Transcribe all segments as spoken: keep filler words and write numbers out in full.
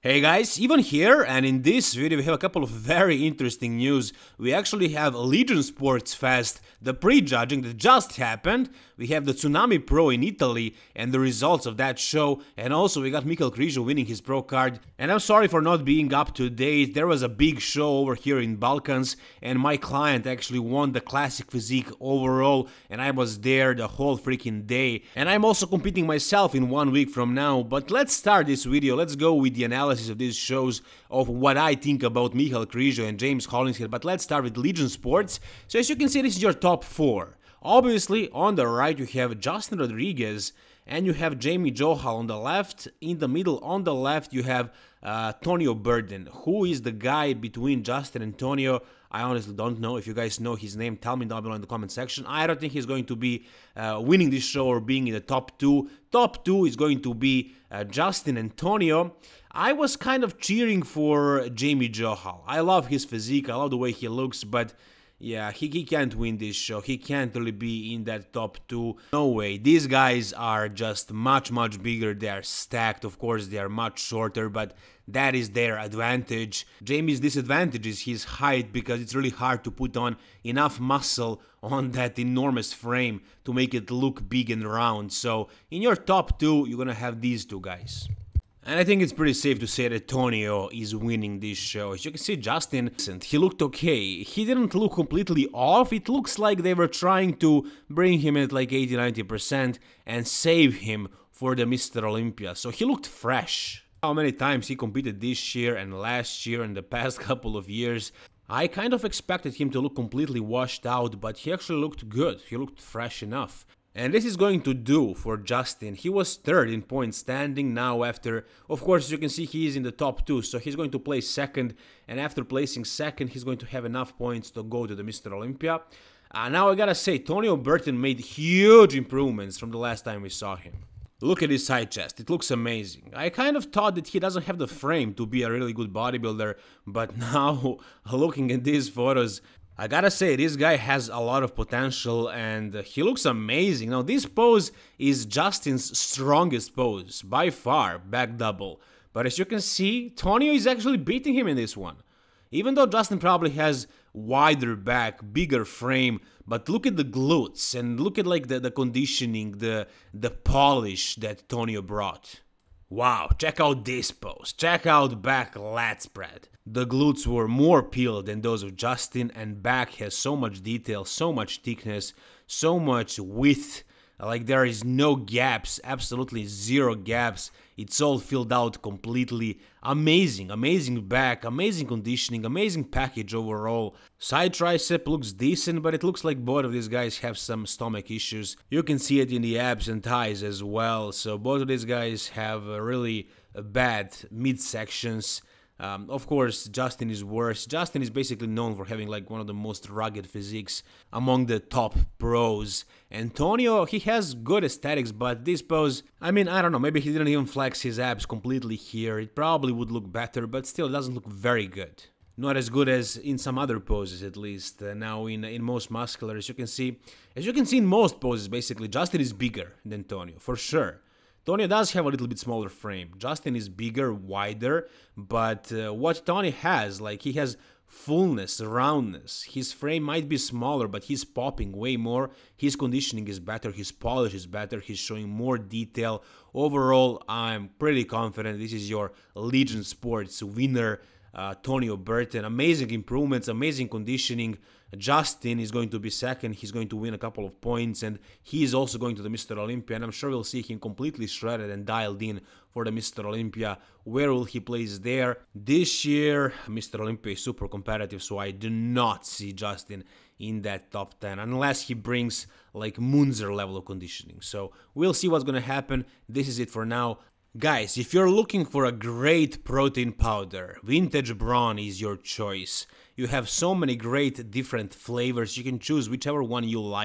Hey guys, even here, and in this video we have a couple of very interesting news. We actually have Legion Sports Fest, the prejudging that just happened. We have the Tsunami Pro in Italy and the results of that show, and also we got Michal Krizo winning his pro card. And I'm sorry for not being up to date. There was a big show over here in Balkans, and my client actually won the classic physique overall, and I was there the whole freaking day. And I'm also competing myself in one week from now. But let's start this video. Let's go with the analysis of these shows of what I think about Michal Krizo and James Hollingshead. But let's start with Legion Sports. So as you can see, this is your top four. Obviously, on the right you have Justin Rodriguez and you have Jamie Johal on the left. In the middle, on the left, you have uh, Tonio Burden. Who is the guy between Justin and Tonio? I honestly don't know. If you guys know his name, tell me down below in the comment section. I don't think he's going to be uh, winning this show or being in the top two. Top two is going to be uh, Justin and Tonio. I was kind of cheering for Jamie Johal. I love his physique, I love the way he looks, but yeah, he, he can't win this show. He can't really be in that top two. No way. These guys are just much, much bigger. They are stacked. Of course, they are much shorter, but that is their advantage. Jamie's disadvantage is his height, because it's really hard to put on enough muscle on that enormous frame to make it look big and round. So in your top two, you're gonna have these two guys. And I think it's pretty safe to say that Tonio is winning this show. As you can see, Justin, he looked okay. He didn't look completely off. It looks like they were trying to bring him at like eighty to ninety percent and save him for the Mister Olympia. So he looked fresh. How many times he competed this year and last year and the past couple of years. I kind of expected him to look completely washed out, but he actually looked good. He looked fresh enough. And this is going to do for Justin. He was third in points standing now after, of course, as you can see, he is in the top two, so he's going to place second, and after placing second, he's going to have enough points to go to the Mister Olympia. Uh, now I gotta say, Tonio Burton made huge improvements from the last time we saw him. Look at his side chest, it looks amazing. I kind of thought that he doesn't have the frame to be a really good bodybuilder, but now, looking at these photos, I gotta say, this guy has a lot of potential and he looks amazing. Now, this pose is Justin's strongest pose, by far, back double. But as you can see, Tonio is actually beating him in this one. Even though Justin probably has wider back, bigger frame, but look at the glutes and look at like the, the conditioning, the, the polish that Tonio brought. Wow, check out this pose, check out back lat spread. The glutes were more peeled than those of Justin, and back has so much detail, so much thickness, so much width. Like there is no gaps, absolutely zero gaps. It's all filled out completely. Amazing, amazing back, amazing conditioning, amazing package overall. Side tricep looks decent, but it looks like both of these guys have some stomach issues. You can see it in the abs and thighs as well. So both of these guys have really bad midsections. Um, of course, Justin is worse. Justin is basically known for having like one of the most rugged physiques among the top pros. Antonio, he has good aesthetics, but this pose, I mean, I don't know, maybe he didn't even flex his abs completely here. It probably would look better, but still it doesn't look very good. Not as good as in some other poses, at least. Uh, now, in in most muscular, as you can see, as you can see in most poses, basically, Justin is bigger than Tonio, for sure. Tonio does have a little bit smaller frame. Justin is bigger, wider, but uh, what Tonio has, like he has fullness, roundness. His frame might be smaller, but he's popping way more. His conditioning is better, his polish is better, he's showing more detail. Overall, I'm pretty confident this is your Legion Sports winner, uh, Tonio Burton. Amazing improvements, amazing conditioning. Justin is going to be second, he's going to win a couple of points, and he is also going to the Mister Olympia, and I'm sure we'll see him completely shredded and dialed in for the Mister Olympia. Where will he place there? This year, Mister Olympia is super competitive, so I do not see Justin in that top ten, unless he brings like Munzer level of conditioning. So we'll see what's gonna happen. This is it for now. Guys, if you're looking for a great protein powder, Vintage Brawn is your choice. You have so many great different flavors, you can choose whichever one you like.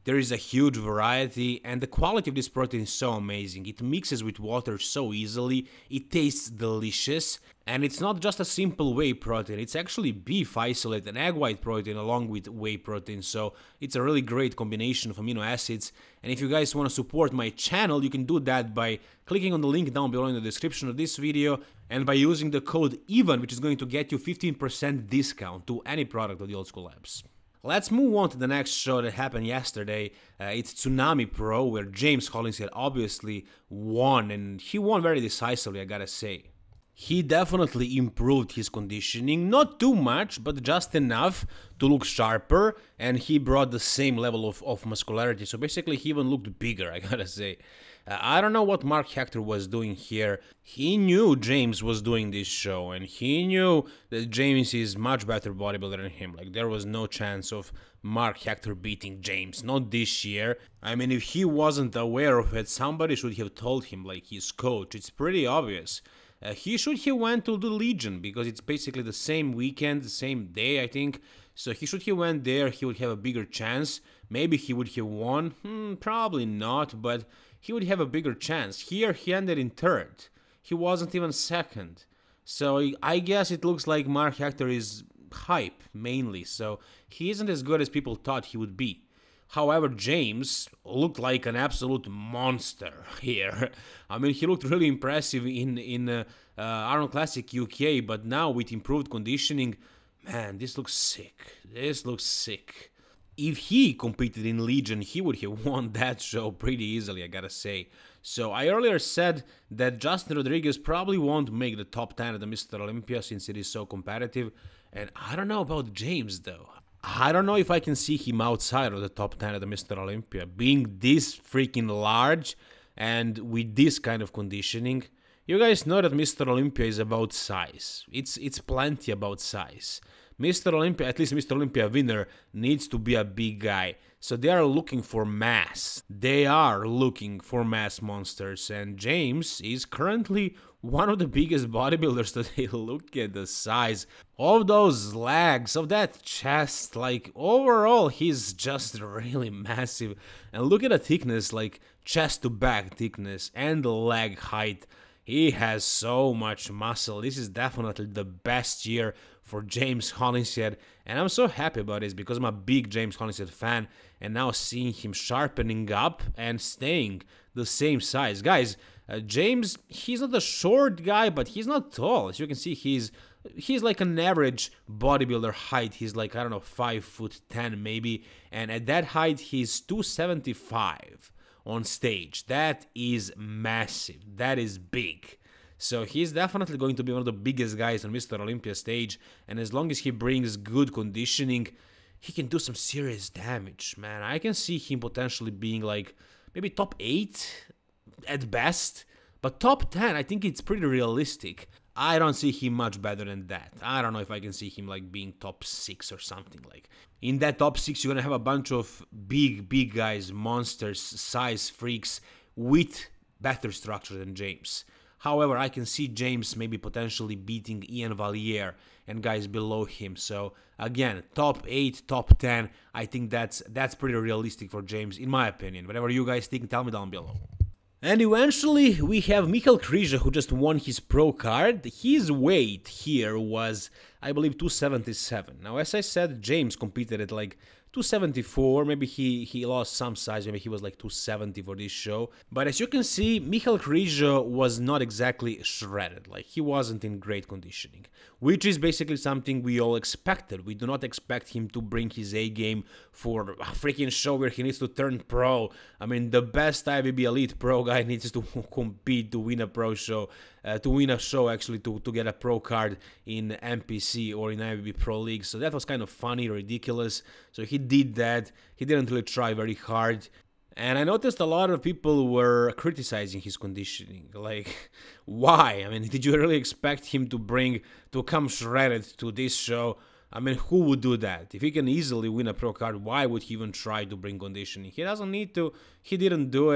There is a huge variety, and the quality of this protein is so amazing. It mixes with water so easily, it tastes delicious, and it's not just a simple whey protein, it's actually beef isolate and egg white protein along with whey protein, so it's a really great combination of amino acids. And if you guys want to support my channel, you can do that by clicking on the link down below in the description of this video, and by using the code EVEN, which is going to get you fifteen percent discount to any product of the Old School Labs. Let's move on to the next show that happened yesterday. Uh, it's Tsunami Pro, where James Hollingshead obviously won, and he won very decisively, I gotta say. He definitely improved his conditioning, not too much, but just enough to look sharper, and he brought the same level of, of muscularity, so basically he even looked bigger, I gotta say. Uh, I don't know what Mark Hector was doing here. He knew James was doing this show, and he knew that James is much better bodybuilder than him. Like, there was no chance of Mark Hector beating James, not this year. I mean, if he wasn't aware of it, somebody should have told him, like his coach. It's pretty obvious. Uh, he should have went to the Legion, because it's basically the same weekend, the same day, I think. So he should have went there, he would have a bigger chance. Maybe he would have won, hmm, probably not, but he would have a bigger chance. Here he ended in third. He wasn't even second. So I guess it looks like Mark Hector is hype, mainly, so he isn't as good as people thought he would be. However, James looked like an absolute monster here. I mean, he looked really impressive in, in uh, uh, Arnold Classic U K, but now with improved conditioning, man, this looks sick. This looks sick. If he competed in Legion, he would have won that show pretty easily, I gotta say. So I earlier said that Justin Rodriguez probably won't make the top ten at the Mister Olympia since it is so competitive. And I don't know about James, though. I don't know if I can see him outside of the top ten at the Mister Olympia. Being this freaking large and with this kind of conditioning, you guys know that Mister Olympia is about size. It's, it's plenty about size. Mister Olympia, at least Mister Olympia winner, needs to be a big guy. So they are looking for mass. They are looking for mass monsters. And James is currently one of the biggest bodybuilders today. Look at the size of those legs, of that chest. Like, overall, he's just really massive. And look at the thickness, like chest to back thickness and the leg height. He has so much muscle. This is definitely the best year for James Hollingshead, and I'm so happy about this because I'm a big James Hollingshead fan, and now seeing him sharpening up and staying the same size. Guys, uh, James, he's not a short guy, but he's not tall. As you can see, he's he's like an average bodybuilder height. He's like, I don't know, five foot ten maybe, and at that height, he's two seventy-five on stage. That is massive. That is big. So he's definitely going to be one of the biggest guys on Mister Olympia stage, and as long as he brings good conditioning, he can do some serious damage, man. I can see him potentially being like maybe top eight at best, but top ten, I think it's pretty realistic. I don't see him much better than that. I don't know if I can see him like being top six or something. Like, in that top six, you're gonna have a bunch of big, big guys, monsters, size freaks with better structure than James. However, I can see James maybe potentially beating Ian Valliere and guys below him. So again, top eight, top ten, I think that's that's pretty realistic for James, in my opinion. Whatever you guys think, tell me down below. And eventually, we have Michal Krizo, who just won his pro card. His weight here was, I believe, two seventy-seven. Now, as I said, James competed at like two seventy-four, maybe he, he lost some size, maybe he was like two seventy for this show. But as you can see, Michal Krizo was not exactly shredded, like he wasn't in great conditioning, which is basically something we all expected. We do not expect him to bring his A game for a freaking show where he needs to turn pro. I mean, the best I V B Elite pro guy needs to compete to win a pro show, uh, to win a show actually, to, to get a pro card in N P C or in I V B Pro League. So that was kind of funny, ridiculous. So he did that. He didn't really try very hard. And I noticed a lot of people were criticizing his conditioning. Like, why? I mean, did you really expect him to bring, to come shredded to this show? I mean, who would do that? If he can easily win a pro card, why would he even try to bring conditioning? He doesn't need to. He didn't do it.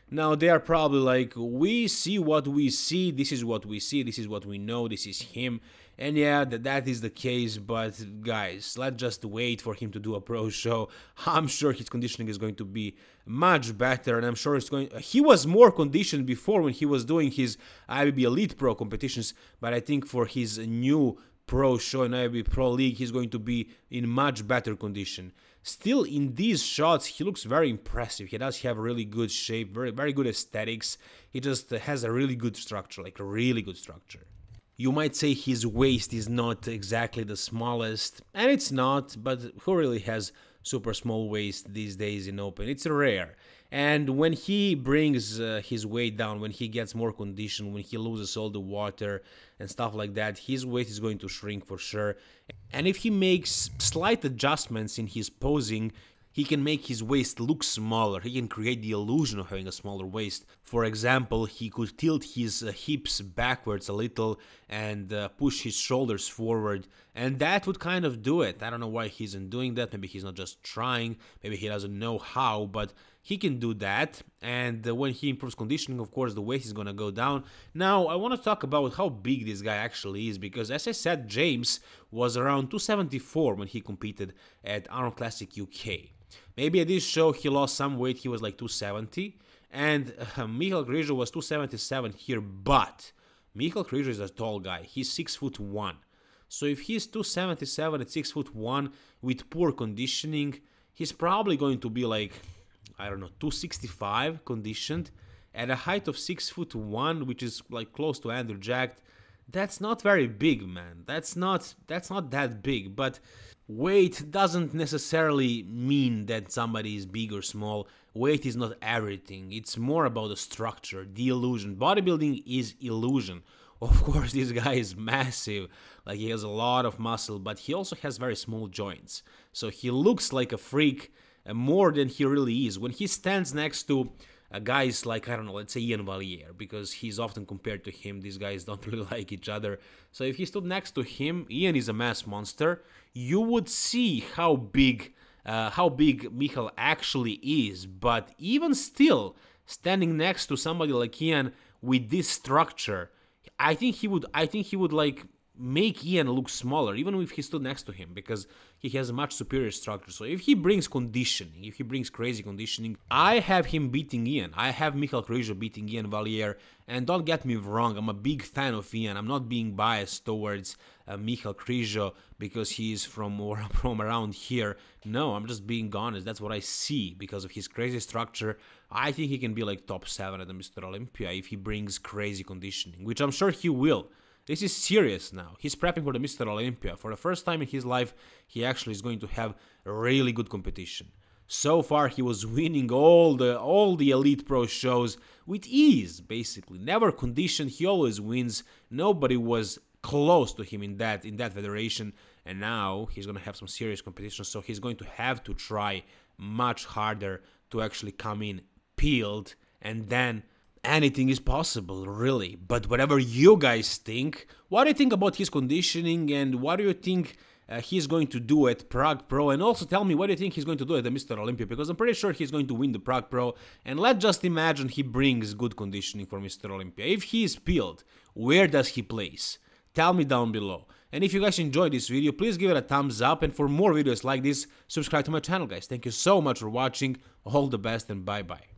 Now they are probably like, we see what we see, this is what we see, this is what we know, this is him. And yeah, that, that is the case, but guys, let's just wait for him to do a pro show. I'm sure his conditioning is going to be much better, and I'm sure it's going... He was more conditioned before when he was doing his I B B Elite Pro competitions, but I think for his new pro show in I B B Pro League, he's going to be in much better condition. Still, in these shots, he looks very impressive. He does have really good shape, very, very good aesthetics. He just has a really good structure, like a really good structure. You might say his waist is not exactly the smallest, and it's not, but who really has super small waist these days in open? It's rare. And when he brings uh, his weight down, when he gets more condition, when he loses all the water and stuff like that, his waist is going to shrink for sure. And if he makes slight adjustments in his posing, he can make his waist look smaller. He can create the illusion of having a smaller waist. For example, he could tilt his uh, hips backwards a little and uh, push his shoulders forward, and that would kind of do it. I don't know why he isn't doing that. Maybe he's not just trying, maybe he doesn't know how, but he can do that. And uh, when he improves conditioning, of course, the waist is gonna go down. Now, I want to talk about how big this guy actually is, because as I said, James was around two seventy-four when he competed at Arnold Classic U K. Maybe at this show he lost some weight, he was like two seventy, and uh, Michal Krizo was two seventy-seven here, but Michal Krizo is a tall guy, he's six foot one. So if he's two seventy-seven at six foot one with poor conditioning, he's probably going to be like, I don't know, two sixty-five conditioned at a height of six foot one, which is like close to Andrew Jacked. That's not very big, man. That's not that's not that big, but weight doesn't necessarily mean that somebody is big or small. Weight is not everything. It's more about the structure, the illusion. Bodybuilding is illusion. Of course, this guy is massive, like he has a lot of muscle, but he also has very small joints. So he looks like a freak uh, more than he really is. When he stands next to uh, guys like, I don't know, let's say Ian Valliere, because he's often compared to him. These guys don't really like each other. So if he stood next to him, Ian is a mass monster. You would see how big, uh, how big Michal actually is. But even still, standing next to somebody like Ian with this structure, I think he would, I think he would like make Ian look smaller, even if he stood next to him, because he has a much superior structure. So if he brings conditioning, if he brings crazy conditioning, I have him beating Ian. I have Michal Krizo beating Ian Valliere. And don't get me wrong, I'm a big fan of Ian. I'm not being biased towards uh, Michal Krizo because he is from, or, from around here. No, I'm just being honest. That's what I see because of his crazy structure. I think he can be like top seven at the Mister Olympia if he brings crazy conditioning, which I'm sure he will. This is serious now. He's prepping for the Mister Olympia. For the first time in his life, he actually is going to have really good competition. So far, he was winning all the all the Elite Pro shows with ease, basically. Never conditioned, he always wins. Nobody was close to him in that in that federation. And now he's going to have some serious competition, so he's going to have to try much harder to actually come in peeled, and then anything is possible, really. But whatever you guys think, what do you think about his conditioning, and what do you think uh, he's going to do at Prague Pro? And also tell me what do you think he's going to do at the Mister Olympia, because I'm pretty sure he's going to win the Prague Pro. And let's just imagine he brings good conditioning for Mister Olympia. If he is peeled, where does he place? Tell me down below. And if you guys enjoyed this video, please give it a thumbs up, and for more videos like this, subscribe to my channel, guys. Thank you so much for watching. All the best, and bye bye.